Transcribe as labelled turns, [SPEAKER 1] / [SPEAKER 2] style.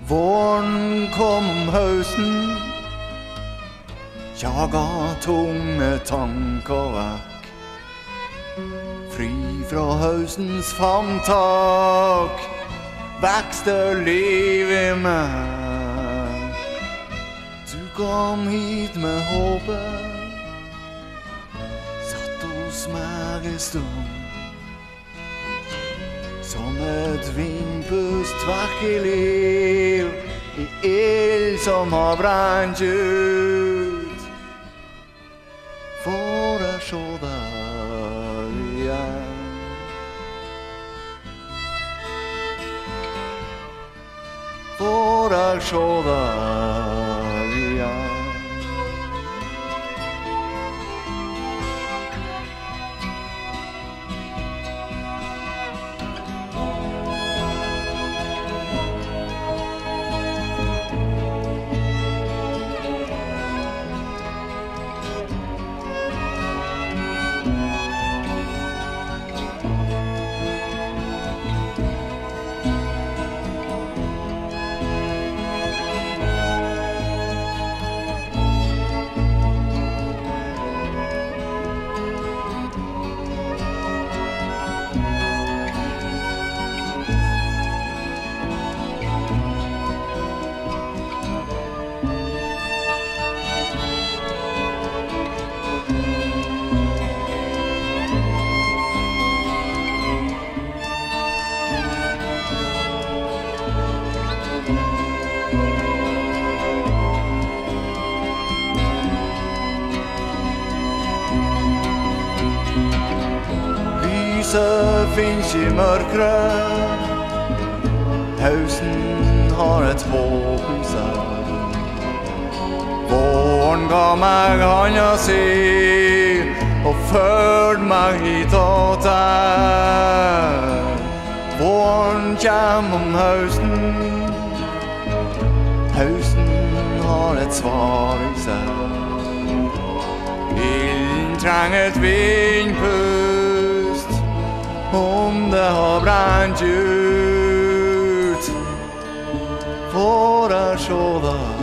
[SPEAKER 1] Våren kom om høsten, jaga tunge tanker vekk. Fri fra høstens famtak, vekster liv i meg. Du kom hit med håpet, satt hos meg en stund. Som et vindpust vekk i liv, i ild som har brent ut. For jeg så deg igjen. For jeg så deg igjen. Lyset finnes i mørkret, høsten har et håp i seg. Våren ga meg handa si og førte meg hit og der. Våren kjem om høsten, høsten har et svar i seg. Ilden trenger et vindpust, om det har brent ut. For jeg så deg